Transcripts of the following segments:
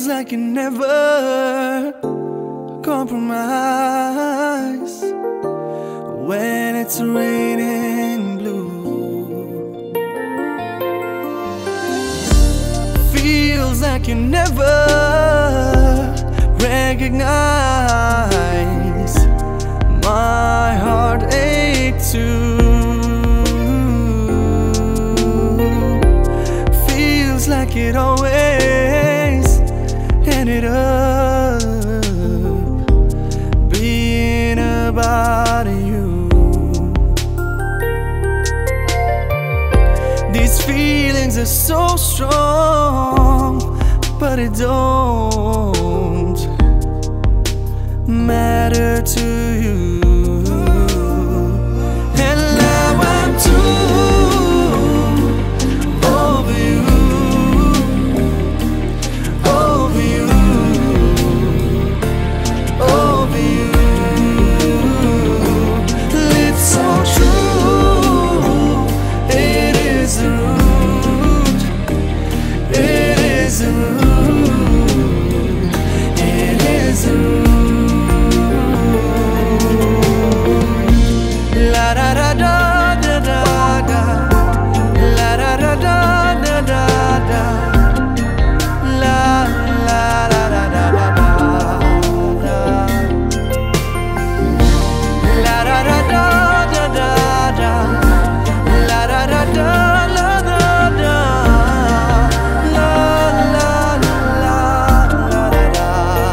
like you never compromise when it's raining blue. Feels like you never recognize my heartache too. Feels like it always ended up being about you. These feelings are so strong, but it don't matter to you. And now I'm too over you, over you, over you. It's so true, it is the root, it is the root, it is the root. La da da da da da da, la da da da da da da, la la la la da da da da, la da da da da da da, la da da da la da da, la la la la da da.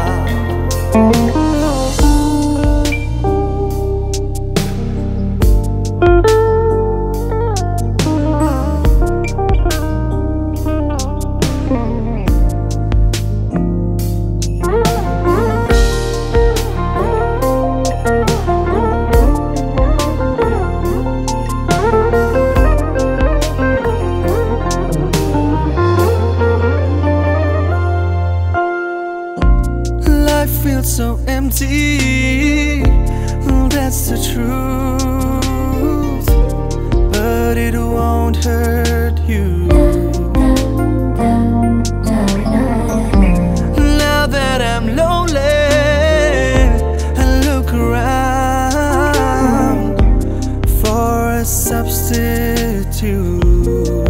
Life feels so empty, that's the truth, but it won't hurt you. Now that I'm lonely, I look around for a substitute.